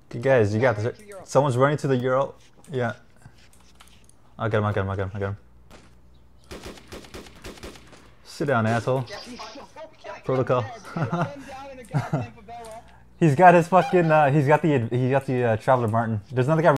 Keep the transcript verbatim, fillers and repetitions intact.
You guys, you got this. Someone's running to the Euro. Yeah. I got him, I got him, I got him, I got him. Sit down, asshole. Protocol. He's got his fucking, uh, he's got the, he got the uh, Traveler Martin. There's another guy